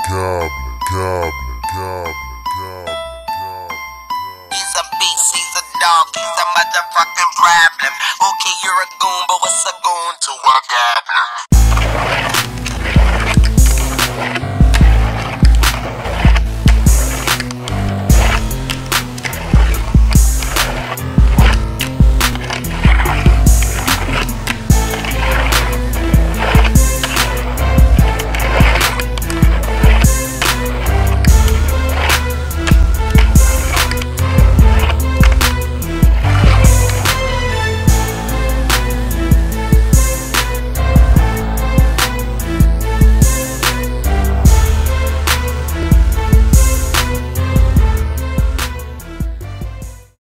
He's a beast, he's a dog, he's a motherfucking problem. Okay, you're a goon, but what's a goon to a goblin?